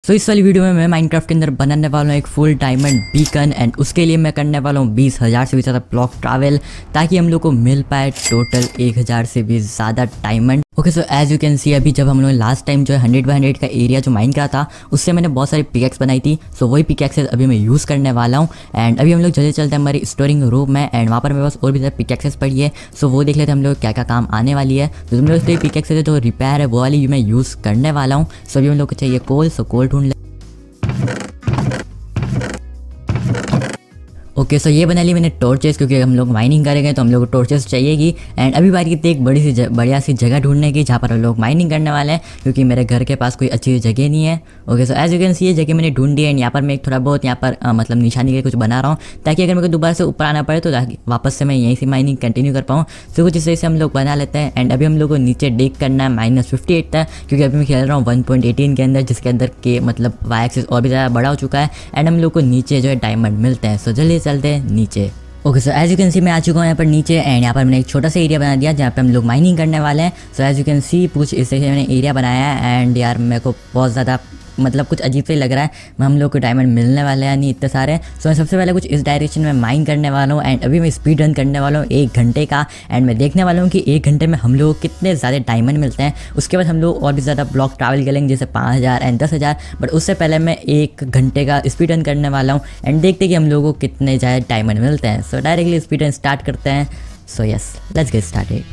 सो इस वाली वीडियो में मैं माइनक्राफ्ट के अंदर बनाने वाला हूँ एक फुल डायमंड बीकन एंड उसके लिए मैं करने वाला हूँ 20,000 से भी ज़्यादा ब्लॉक ट्रैवल ताकि हम लोग को मिल पाए टोटल 1,000 से भी ज़्यादा diamond. Okay so as you can see अभी जब हम लोग लास्ट टाइम जो है 100 का एरिया जो माइन करा था उससे मैंने बहुत सारी पिकैक्स बनाई थी। सो वही पिकैक्सेस अभी मैं यूज़ करने वाला हूँ एंड अभी हम लोग जल्दी चलते हैं हमारी स्टोरिंग रूम में एंड वहाँ पर मेरे पास और भी ज़्यादा पिकैक्सेस पड़ी है। सो वो देख लेते हैं हम लोग क्या क्या काम आने वाली है। तो तुम लोग पिकैक्सेस है जो रिपेयर है वो वाली मैं यूज़ करने वाला हूँ। सो अभी हम लोग को चाहिए कोल। सो कोल ढूंढ ले। ओके सो ये बना ली मैंने टॉर्चेस क्योंकि हम लोग माइनिंग करेंगे तो हम लोग को टॉर्चेस चाहिएगी एंड अभी बारी थी एक बढ़िया सी जगह ढूंढने की जहाँ पर हम लोग माइनिंग करने वाले हैं क्योंकि मेरे घर के पास कोई अच्छी जगह नहीं है। Okay so as you can see ये जगह मैंने ढूंढी है एंड यहाँ पर मैं एक थोड़ा बहुत यहाँ पर मतलब निशानी के कुछ बना रहा हूँ ताकि अगर मेरे को दोबारा से ऊपर आना पड़े तो वापस से मैं यहीं से माइनिंग कंटिन्यू कर पाऊँ। सो कुछ इस से हम लोग बना लेते हैं एंड अभी हम लोग को नीचे डिग करना है -58 तक क्योंकि अभी मैं खेल रहा हूँ 1.18 के अंदर जिसके अंदर के मतलब वाई एक्सिस और भी ज़्यादा बड़ा हो चुका है एंड हम लोग को नीचे जो है डायमंड मिलते हैं। सो जल्दी चलते हैं नीचे। Okay so as you can see मैं आ चुका हूँ यहाँ पर नीचे एंड यहाँ पर मैंने एक छोटा सा एरिया बना दिया जहाँ पे हम लोग माइनिंग करने वाले हैं। So as you can see कुछ इस तरह से मैंने एरिया बनाया है एंड यार मेरे को बहुत ज़्यादा मतलब कुछ अजीब से ही लग रहा है हम लोग को डायमंड मिलने वाले हैं नहीं इतने सारे। सो मैं सबसे पहले कुछ इस डायरेक्शन में माइन करने वाला हूँ एंड अभी मैं स्पीड रन करने वाला हूँ 1 घंटे का एंड मैं देखने वाला हूँ कि 1 घंटे में हम लोग को कितने ज़्यादा डायमंड मिलते हैं। उसके बाद हम लोग और भी ज़्यादा ब्लॉक ट्रैवल करेंगे जैसे 5,000 एंड 10,000 बट उससे पहले मैं 1 घंटे का स्पीड रन करने वाला हूँ एंड देखते कि हम लोगों को कितने ज़्यादा डायमंड मिलते हैं। So directly speed run start करते हैं। So yes let's get started.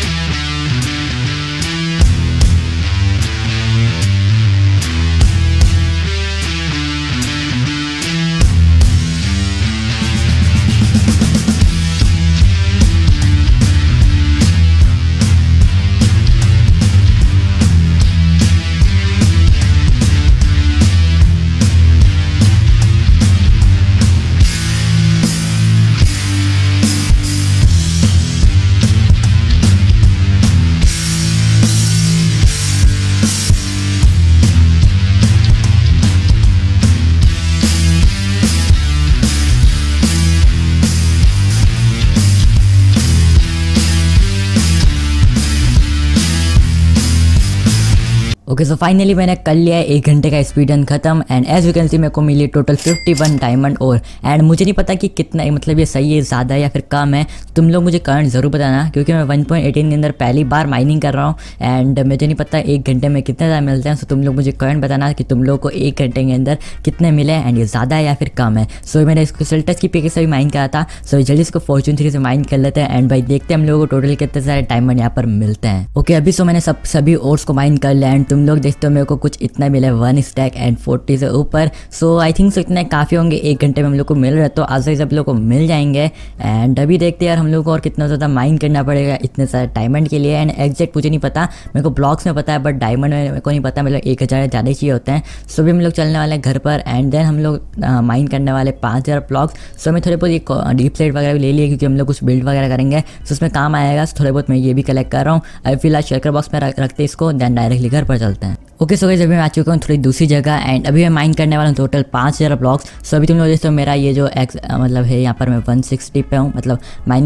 Okay so finally मैंने कर लिया है 1 घंटे का स्पीड रन खत्म and as you can see मेरे को मिली टोटल 51 डायमंड और एंड मुझे नहीं पता कि कितना मतलब ये सही है ज़्यादा है या फिर कम है। तुम लोग मुझे कमेंट ज़रूर बताना क्योंकि मैं 1.18 के अंदर पहली बार माइनिंग कर रहा हूँ एंड मुझे नहीं पता 1 घंटे में कितने ज़्यादा मिलते हैं। सो तुम लोग मुझे कमेंट बताना कि तुम लोग को 1 घंटे के अंदर कितने मिले एंड ये ज़्यादा है या फिर कम है। सो मैंने इसको सेल्टस की पिक से भी माइन करा था। सो जल्दी इसको फॉर्चून 3 से माइन कर लेते हैं एंड भाई देखते हैं हम लोगों को टोटल कितने सारे डायमंड यहाँ पर मिलते हैं। ओके अभी सो मैंने सभी ओर्स को माइन कर लिया एंड तुम लोग देखते हो मेरे को कुछ इतना मिला 1 स्टैक एंड 40 से ऊपर। सो आई थिंक सो इतने काफ़ी होंगे 1 घंटे में हम लोग को मिल रहा है तो आज से सब लोग को मिल जाएंगे एंड अभी देखते हैं यार हम लोग को और कितना ज़्यादा माइन करना पड़ेगा इतने सारे डायमंड के लिए एंड एग्जैक्ट मुझे नहीं पता, मेरे को ब्लॉक्स में पता है बट डायमंड में मेरे को नहीं पता, मतलब 1,000 ज़्यादा चाहिए होते हैं। सो भी हम लोग चलने वाले हैं घर पर एंड देन हम लोग माइन करने वाले 5,000 ब्लॉक्स। सो मैं थोड़े बहुत एक डीप स्लेट वगैरह भी ले लिए क्योंकि हम लोग कुछ बिल्ड वगैरह करेंगे तो उसमें काम आएगा। सो थोड़े बहुत मैं ये भी कलेक्ट कर रहा हूँ। अभी फिलहाल शेकर बॉक्स में रखते इसको देन डायरेक्टली घर पर चलते हैं। ओके सो गाइस अभी मैं आ चुका हूँ थोड़ी दूसरी जगह एंड अभी मैं माइन करने वाला हूँ टोटल 5,000 ब्लॉक्स। सो अभी तुम लोग देखते हो मेरा ये जो मतलब है यहाँ पर मैं 160 पे हूँ, मतलब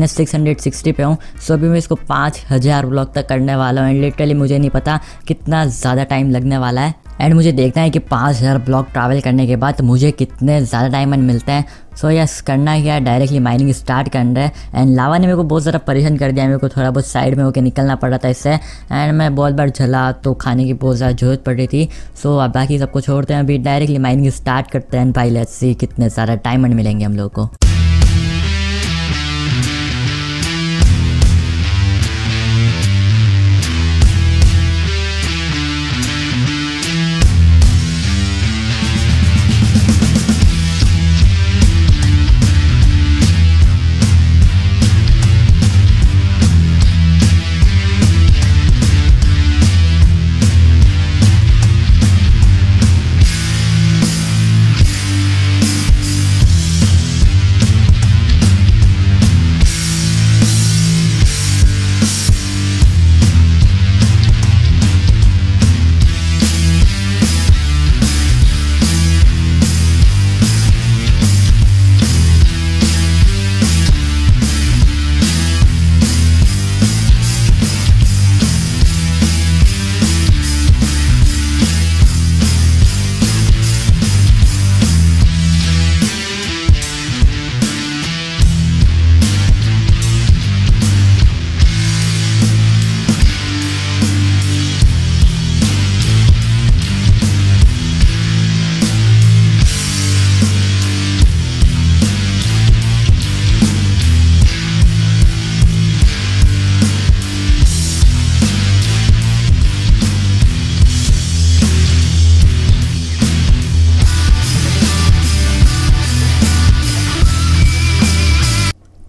-660 पे हूँ। सो अभी मैं इसको 5,000 ब्लॉक तक करने वाला हूँ एंड लिटरली मुझे नहीं पता कितना ज़्यादा टाइम लगने वाला है एंड मुझे देखना है कि 5,000 ब्लॉक ट्रैवल करने के बाद मुझे कितने ज़्यादा डायमंड मिलते हैं। सो यस करना क्या है डायरेक्टली माइनिंग स्टार्ट करना है एंड लावा ने मेरे को बहुत ज़्यादा परेशान कर दिया, मेरे को थोड़ा बहुत साइड में होकर निकलना पड़ रहा था इससे एंड मैं बहुत बार जला तो खाने की बहुत ज़्यादा ज़रूरत पड़ रही थी। सो अब बाकी सबको छोड़ते हैं, अभी डायरेक्टली माइनिंग स्टार्ट करते हैं भाई लेट्स सी कितने सारे डायमंड मिलेंगे हम लोग को।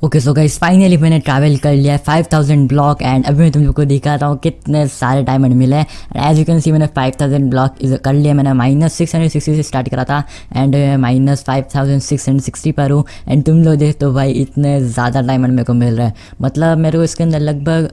ओके सो गाइस फाइनली मैंने ट्रैवल कर लिया है 5000 ब्लॉक एंड अभी मैं तुम लोग को दिखाता हूँ कितने सारे डायमंड मिले हैं। And as you can see मैंने 5000 ब्लॉक कर लिया। मैंने -660 से स्टार्ट करा था एंड -5660 पर हूँ। एंड तुम लोग देख तो भाई इतने ज़्यादा डायमंड मेरे को मिल रहा है। मतलब मेरे को इसके अंदर लगभग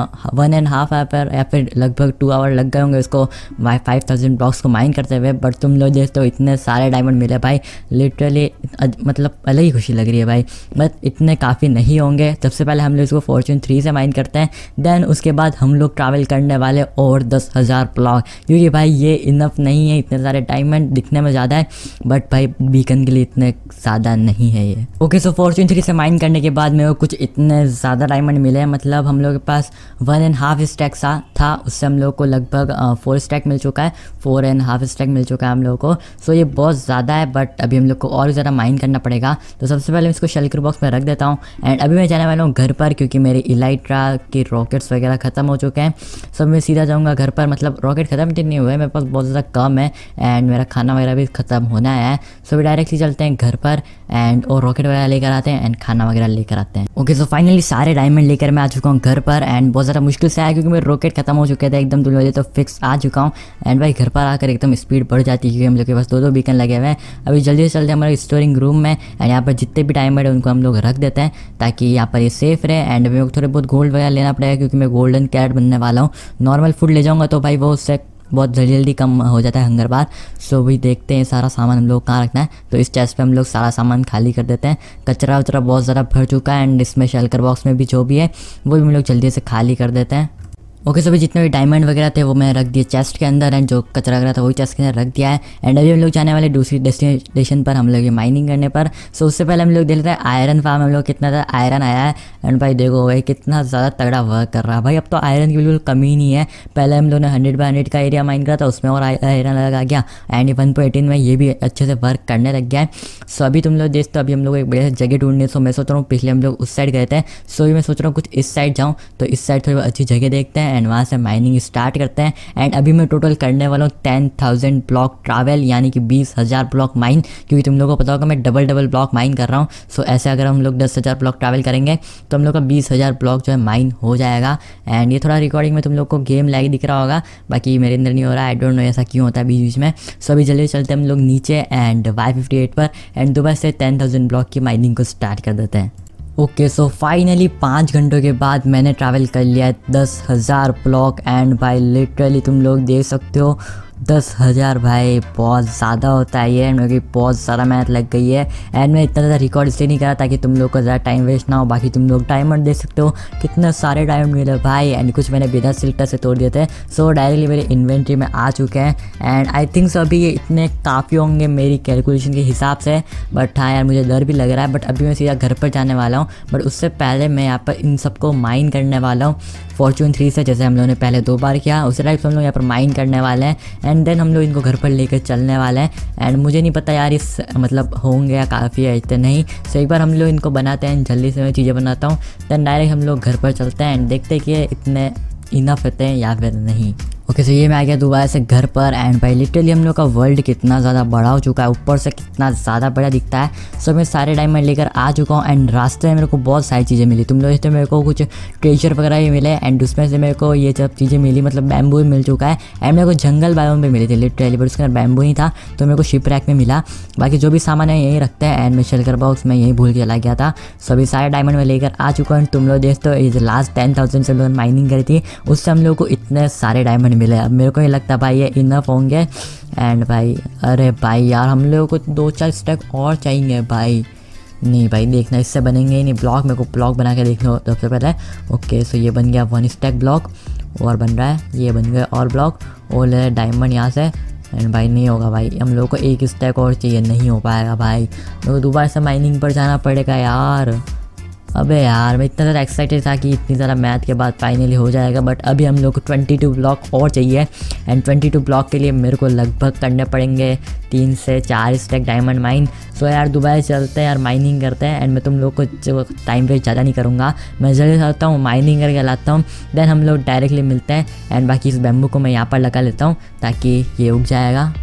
1.5 आवर या फिर लगभग 2 आवर लग गए होंगे इसको 5000 ब्लॉक्स को माइन करते हुए। बट तुम लोग देख तो इतने सारे डायमंड मिले भाई, लिटरली मतलब अलग ही खुशी लग रही है भाई। बट इतने काफ़ी नहीं होंगे। सबसे पहले हम लोग इसको फॉर्चून 3 से माइन करते हैं, देन उसके बाद हम लोग ट्रैवल करने वाले और 10,000 ब्लॉक, क्योंकि भाई ये इनफ नहीं है। इतने सारे डायमंड दिखने में ज़्यादा है बट भाई बीकन के लिए इतने ज़्यादा नहीं है ये। ओके सो फॉर्चून 3 से माइन करने के बाद मेरे को कुछ इतने ज़्यादा डायमंड मिले हैं। मतलब हम लोग के पास 1.5 स्टैक था, उससे हम लोग को लगभग 4 स्टैक मिल चुका है, 4.5 स्टैक मिल चुका है हम लोग को। सो ये बहुत ज़्यादा है बट अभी हम लोग को और ज़्यादा माइन करना पड़ेगा। तो सबसे पहले मैं इसको शेल्कर बॉक्स में रख देता हूँ। एंड अभी मैं जाने वाला हूँ घर पर, क्योंकि मेरे इलाइट्रा के रॉकेट्स वगैरह ख़त्म हो चुके हैं। सब मैं सीधा जाऊँगा घर पर। मतलब रॉकेट ख़त्म तो नहीं हुए, मेरे पास बहुत ज़्यादा कम है एंड मेरा खाना वगैरह भी ख़त्म होना है। सो भी डायरेक्टली चलते हैं घर पर एंड और रॉकेट वगैरह लेकर आते हैं एंड खाना वगैरह लेकर आते हैं। ओके सो फाइनली सारे डायमंड लेकर मैं आ चुका हूँ घर पर एंड बहुत ज़्यादा मुश्किल से आया क्योंकि मेरे रॉकेट खत्म हो चुके थे एकदम। तुम लोग तो फिक्स आ चुका हूँ एंड भाई घर पर आकर एकदम स्पीड बढ़ जाती है क्योंकि हम लोग के पास 2 बीकन लगे हुए हैं। अभी जल्दी से चलते हैं हमारे स्टोरिंग रूम में एंड यहाँ पर जितने भी डायमंड है उनको हम लोग रख देते हैं ताकि यहाँ पर ये सेफ रहे। एंड मेरे को थोड़े बहुत गोल्ड वगैरह लेना पड़ेगा क्योंकि मैं गोल्डन कैरेट बनने वाला हूँ। नॉर्मल फूड ले जाऊँगा तो भाई वो उससे बहुत जल्दी कम हो जाता है हंगर बार। सो वही देखते हैं सारा सामान हम लोग कहाँ रखना है। तो इस चेस्ट पे हम लोग सारा सामान खाली कर देते हैं। कचरा वचरा बहुत ज़्यादा भर चुका है एंड इसमें शेल्कर बॉक्स में भी जो भी है वो भी हम लोग जल्दी से खाली कर देते हैं। ओके सभी जितने भी डायमंड वगैरह थे वो मैं रख दिए चेस्ट के अंदर एंड जो कचरा वगैरह था वही चेस्ट के अंदर रख दिया है। एंड अभी हम लोग जाने वाले दूसरी डेस्टिनेशन पर, हम लोग ये माइनिंग करने पर। सो उससे पहले हम लोग देख लेते हैं आयरन फार्म हम लोग कितना ज़्यादा आयरन आया है। एंड भाई देखो भाई कितना ज़्यादा तगड़ा वर्क कर रहा है भाई। अब तो आयरन की बिल्कुल कमी नहीं है। पहले हम लोगों ने 100/100 का एरिया माइन करा था, उसमें और आयरन लगा गया एंड 1.18 में ये भी अच्छे से वर्क करने लग गया है। सो अभी तुम लोग देख तो अभी हम लोग एक बढ़िया जगह ढूंढने। सो मैं सोच रहा हूँ पिछले हम लोग उस साइड गए थे, सो मैं सोच रहा हूँ कुछ इस साइड जाऊँ। तो इस साइड थोड़ी अच्छी जगह देखते हैं एंड वहाँ से माइनिंग स्टार्ट करते हैं। एंड अभी मैं टोटल करने वाला हूँ 10,000 ब्लॉक ट्रैवल, यानी कि 20,000 ब्लॉक माइन, क्योंकि तुम लोगों को पता होगा मैं डबल ब्लॉक माइन कर रहा हूँ। सो ऐसे अगर हम लोग 10,000 ब्लॉक ट्रैवल करेंगे तो हम लोग का 20,000 ब्लॉक जो है माइन हो जाएगा। एंड ये थोड़ा रिकॉर्डिंग में तुम लोग को गेम लैग दिख रहा होगा, बाकी मेरे अंदर नहीं हो रहा है। आई डोंट नो ऐसा क्यों होता है बीच बीच में। सो अभी जल्दी चलते हैं हम लोग नीचे एंड Y58 पर एंड दोबारा से 10,000 ब्लॉक की माइनिंग को स्टार्ट कर देते हैं। ओके सो फाइनली 5 घंटों के बाद मैंने ट्रैवल कर लिया है 10,000 ब्लॉक एंड भाई लिटरली तुम लोग देख सकते हो 10,000 भाई बहुत ज़्यादा होता है ये। एंड मेरी बहुत ज़्यादा मेहनत लग गई है एंड मैं इतना ज़्यादा रिकॉर्ड इसलिए नहीं करा ताकि तुम लोग को ज़्यादा टाइम वेस्ट ना हो। बाकी तुम लोग डायमंड देख सकते हो कितने सारे डायमंड मिले भाई एंड कुछ मैंने बिना सिल्टर से तोड़ दिए थे। सो डायरेक्टली मेरे इन्वेंट्री में आ चुके हैं एंड आई थिंक सो अभी ये इतने काफ़ी होंगे मेरी कैलकुलेशन के हिसाब से। बट हाँ यार मुझे डर भी लग रहा है। बट अभी मैं सीधा घर पर जाने वाला हूँ, बट उससे पहले मैं यहाँ पर इन सबको माइन करने वाला हूँ फॉर्चून 3 से, जैसे हम लोगों ने पहले 2 बार किया उसी टाइप से हम लोग यहाँ पर माइन करने वाले हैं एंड देन हम लोग इनको घर पर लेकर चलने वाले हैं। एंड मुझे नहीं पता यार इस मतलब होंगे या काफ़ी है इतने नहीं। सो एक बार हम लोग इनको बनाते हैं, जल्दी से मैं चीज़ें बनाता हूँ, देन डायरेक्ट हम लोग घर पर चलते हैं एंड देखते हैं कि ये इतने इनफ होते हैं या फिर नहीं। ओके सो ये मैं आ गया दोबारा से घर पर एंड भाई लिटरली हम लोग का वर्ल्ड कितना ज़्यादा बड़ा हो चुका है, ऊपर से कितना ज़्यादा बड़ा दिखता है। सो मैं सारे डायमंड लेकर आ चुका हूँ एंड रास्ते में मेरे को बहुत सारी चीज़ें मिली। तुम लोग तो मेरे को कुछ ट्रेजर वगैरह भी मिले एंड उसमें से मेरे को ये सब चीज़ें मिली, मतलब बैम्बू भी मिल चुका है एंड मेरे को जंगल बायोम भी मिली थी लिटरली, बट उसके अंदर बैम्बू नहीं था तो मेरे को शिप रैक में मिला। बाकी जो भी सामान है यहीं रखते हैं एंड मैं शेल्कर बॉक्स में यहीं भूल के चला गया था। सो अभी सारे डायमंड में लेकर आ चुका हूँ। तुम लोग देखते हो ये लास्ट 10,000 से हम लोग माइनिंग करी थी, उससे हम लोग को इतने सारे डायमंड मिले। अब मेरे को लगता है भाई ये इनफ होंगे एंड भाई अरे भाई यार हम लोगों को 2-4 स्टैक और चाहिए भाई। नहीं भाई देखना इससे बनेंगे ही नहीं ब्लॉक, मेरे को ब्लॉक बना के देखना सबसे पहले। ओके सो ये बन गया 1 स्टैक ब्लॉक और बन रहा है, ये बन गया और ब्लॉक और ले डायमंड यहाँ से। एंड भाई नहीं होगा भाई, हम लोग को 1 स्टैक और चाहिए, नहीं हो पाएगा भाई, मेरे को दोबारा से माइनिंग पर जाना पड़ेगा यार। अबे यार मैं इतना ज़्यादा एक्साइटेड था कि इतनी ज़्यादा मैथ के बाद फाइनली हो जाएगा, बट अभी हम लोग को 22 ब्लॉक और चाहिए एंड 22 ब्लॉक के लिए मेरे को लगभग करने पड़ेंगे 3 से 4 स्टैक डायमंड माइन। सो यार दोबारा चलते हैं यार माइनिंग करते हैं एंड मैं तुम लोग को टाइम वेस्ट ज़्यादा नहीं करूँगा, मैं जल्दी आता हूँ माइनिंग करके लाता हूँ, देन हम लोग डायरेक्टली मिलते हैं एंड बाकी इस बैम्बू को मैं यहाँ पर लगा लेता हूँ ताकि ये उग जाएगा।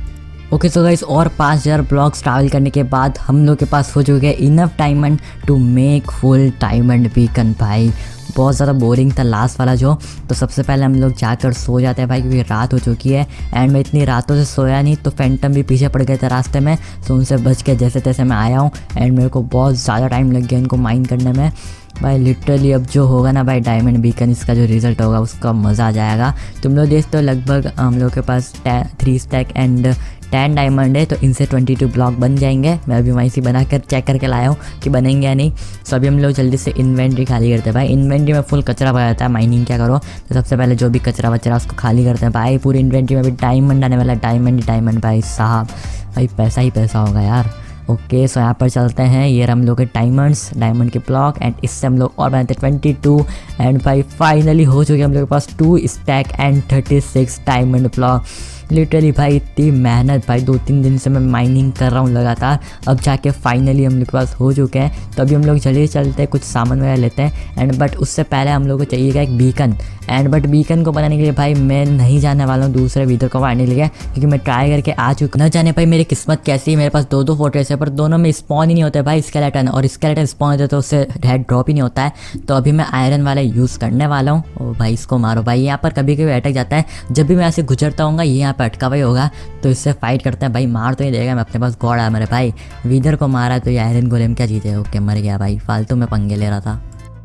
ओके सो गाइस, और 5000 ब्लॉक्स ट्रैवल करने के बाद हम लोग के पास हो चुके हैं enough diamond to make full diamond beacon. भाई बहुत ज़्यादा बोरिंग था लास्ट वाला जो, तो सबसे पहले हम लोग जाकर सो जाते हैं भाई, क्योंकि रात हो चुकी है। एंड मैं इतनी रातों से सोया नहीं, तो फैंटम भी पीछे पड़ गए थे रास्ते में, तो उनसे बच के जैसे तैसे मैं आया हूँ। एंड मेरे को बहुत ज़्यादा टाइम लग गया इनको माइन करने में भाई। लिटरली अब जो होगा ना भाई डायमंड बीकन, इसका जो रिज़ल्ट होगा उसका मज़ा आ जाएगा। तुम लोग देखते हो लगभग हम लोग के पास 3 स्टैक एंड 10 डायमंड है, तो इनसे 22 ब्लॉक बन जाएंगे। मैं अभी वहीं से बना कर चेक करके लाया हूँ कि बनेंगे या नहीं। सो अभी हम लोग जल्दी से इन्वेंट्री खाली करते हैं भाई। इन्वेंट्री में फुल कचरा भरा जाता है, माइनिंग क्या करो, तो सबसे पहले जो भी कचरा वचरा उसको खाली करते हैं भाई। पूरी इन्वेंट्री में भी डायमंड आने वाला है, डायमंड भाई साहब, भाई पैसा ही पैसा होगा यार। ओके सो यहाँ पर चलते हैं, ये हम लोग के डायमंड के ब्लॉक, एंड इससे हम लोग और बनाते हैं 22। एंड भाई फाइनली हो चुके हम लोग के पास 2 stack and 36 diamond block. Literally भाई इतनी मेहनत भाई, 2-3 दिन से मैं माइनिंग कर रहा हूँ लगातार, अब जाके फाइनली हम लोग के पास हो चुके हैं। तो अभी हम लोग जल्दी चलते हैं, कुछ सामान वगैरह लेते हैं। एंड बट उससे पहले हम लोग को चाहिएगा एक बीकन। एंड बट बीकन को बनाने के लिए भाई मैं नहीं जाने वाला हूँ दूसरे वीदर को मारने के लिए, क्योंकि मैं ट्राई करके आ चुका। न जाने भाई मेरी किस्मत कैसी है, मेरे पास 2 फोर्ट्रेस है, पर दोनों में स्पॉन ही नहीं होते भाई स्केलेटन, और स्केलेटन स्पॉन होते तो उससे हेड ड्रॉप ही नहीं होता है। तो अभी मैं आयरन वाला यूज़ करने वाला हूँ। ओ भाई इसको मारो भाई, यहाँ पर कभी कभी अटक जाता है, जब भी मैं ऐसे गुजरता हूँ ये यहाँ पर अटका हुआ होगा, तो इससे फाइट करते हैं भाई। मार तो नहीं देगा, मैं अपने पास गॉड है मेरे भाई। वीदर को मारा तो ये आयरन गोलेम क्या चीज़ है। ओके मर गया भाई, फालतू में पंगे ले रहा था।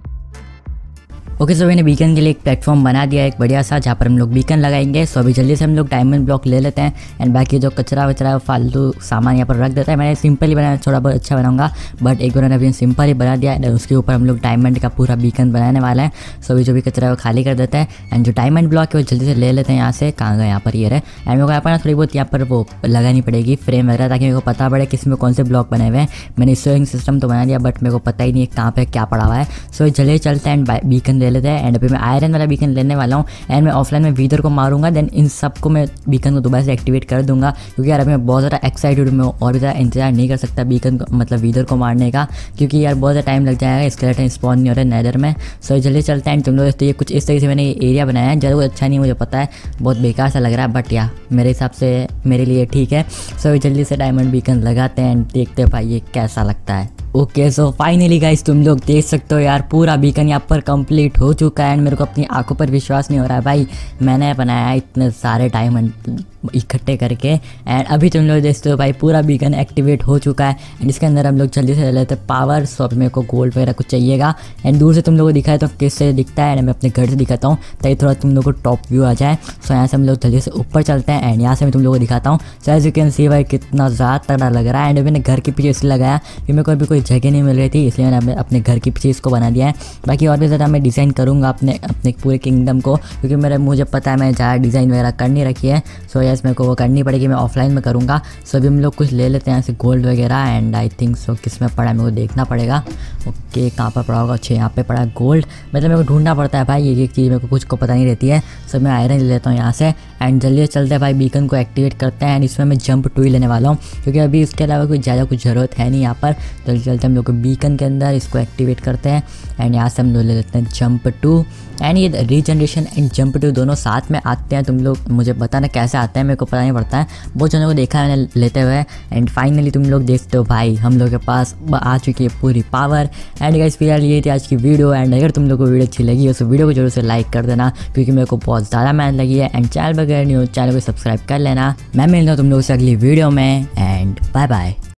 ओके सो मैंने बीकन के लिए एक प्लेटफॉर्म बना दिया है एक बढ़िया सा, जहाँ पर हम लोग बीकन लगाएंगे। सो अभी जल्दी से हम लोग डायमंड ब्लॉक ले लेते हैं, एंड बाकी जो कचरा वचरा फालतू सामान यहाँ पर रख देता है। मैंने सिंपल ही बनाया, थोड़ा बहुत अच्छा बनाऊंगा, बट एक बार मैंने अभी सिंपल ही बना दिया, एंड उसके ऊपर हम लोग डायमंड का पूरा बीकन बनाने वाला है। सो अभी जो भी कचरा है वो खाली कर देते हैं, एंड जो डायमंड ब्लॉक है वो जल्दी से ले लेते हैं। यहाँ से कहाँ गए, यहाँ पर ये रहे। एंड मेरे को यहाँ पर ना थोड़ी बहुत यहाँ पर वो लगानी पड़ेगी फ्रेम वगैरह, ताकि मेरे को पता पड़े किस में कौन से ब्लॉक बने हुए हैं। मैंने स्टोरिंग सिस्टम तो बना दिया, बट मेरे को पता ही नहीं है कहाँ पर क्या पड़ा हुआ है। सो जल्दी चलते हैं एंड बीकन ले लेते हैं। एंड अभी मैं आयरन वाला बीकन लेने वाला हूँ, एंड मैं ऑफलाइन में वीदर को मारूंगा, देन इन सबको मैं बीकन को दोबारा से एक्टिवेट कर दूंगा, क्योंकि यार अभी मैं बहुत ज़्यादा एक्साइटेड हूँ। और भी ज़्यादा इंतजार नहीं कर सकता बीकन को, मतलब वीदर को मारने का, क्योंकि यार बहुत ज़्यादा टाइम लग जाएगा, स्केलेटन स्पॉन नहीं हो रहा है नेदर में। सो जल्दी चलते हैं। तुम लोग तो ये कुछ इस तरीके से मैंने ये एरिया बनाया है, ज़रूर अच्छा नहीं मुझे पता है, बहुत बेकार सा लग रहा है, बट या मेरे हिसाब से मेरे लिए ठीक है। सो जल्दी से डायमंड बीकन लगाते हैं, एंड देखते हैं भाई ये कैसा लगता है। ओके सो फाइनली गाइस, तुम लोग देख सकते हो यार पूरा बीकन यहाँ पर कंप्लीट हो चुका है, एंड मेरे को अपनी आंखों पर विश्वास नहीं हो रहा है भाई, मैंने बनाया इतने सारे डायमंड इकट्ठे करके। एंड अभी तुम लोग देखते हो भाई पूरा बीकन एक्टिवेट हो चुका है, एंड इसके अंदर हम लोग जल्दी से ले लेते हैं पावर। सो अभी मेरे को गोल्ड वगैरह कुछ चाहिएगा, एंड दूर से तुम लोगों को दिखाए तो किससे दिखता है, एंड मैं अपने घर से दिखाता हूँ ताकि थोड़ा तुम लोग को टॉप व्यू आ जाए। सो यहाँ से हम लोग जल्दी से ऊपर चलते हैं, एंड यहाँ से मैं तुम लोगों को दिखाता हूँ। So as you can see भाई कितना ज़्यादा तगड़ा लग रहा है। एंड मैंने घर के पीछे इसलिए लगाया कि मेरे को अभी कोई जगह नहीं मिल रही थी, इसलिए मैंने अपने घर के पीछे इसको बना दिया है। बाकी और भी ज़्यादा मैं डिज़ाइन करूँगा अपने पूरे किंगडम को, क्योंकि मुझे पता है मैं ज़्यादा डिज़ाइन वगैरह करनी रखी है। सो यस मेरे को वो करनी पड़ेगी, मैं ऑफलाइन में करूँगा। सो अभी हम लोग कुछ ले लेते हैं यहाँ से गोल्ड वगैरह, एंड आई थिंक सो किस में पड़ा है मेरे को देखना पड़ेगा। ओके कहाँ पर पड़ा होगा, अच्छा यहाँ पे पड़ा है गोल्ड, मतलब मेरे को ढूंढना पड़ता है भाई, ये एक चीज़ मेरे को कुछ को पता नहीं रहती है। सो मैं आयरन ले लेता हूँ यहाँ से, एंड जल्दी चलते हैं भाई बीकन को एक्टिवेट करते हैं। एंड इसमें मैं जंप 2 ही लेने वाला हूँ, क्योंकि अभी इसके अलावा कोई ज़्यादा कुछ ज़रूरत है नहीं यहाँ पर। जल्दी चलते हम लोग बीकन के अंदर इसको एक्टिवेट करते हैं, एंड यहाँ से हम लोग ले लेते हैं जंप 2। एंड ये रीजनरेशन एंड जंप 2 दोनों साथ में आते हैं, तुम लोग मुझे बताना कैसे आते हैं, मेरे को पता नहीं पड़ता है, बहुत जनों को देखा है मैंने लेते हुए। एंड फाइनली तुम लोग देखते हो भाई हम लोग के पास आ चुकी है पूरी पावर। एंड गाइस फिलहाल ये थी आज की वीडियो, एंड अगर तुम लोग को वीडियो अच्छी लगी हो तो वीडियो को जरूर से लाइक कर देना, क्योंकि मेरे को बहुत ज़्यादा मेहनत लगी है। एंड चैनल पर अगर नहीं हो चैनल को सब्सक्राइब कर लेना। मैं मिलता हूँ तुम लोगों से अगली वीडियो में, एंड बाय बाय।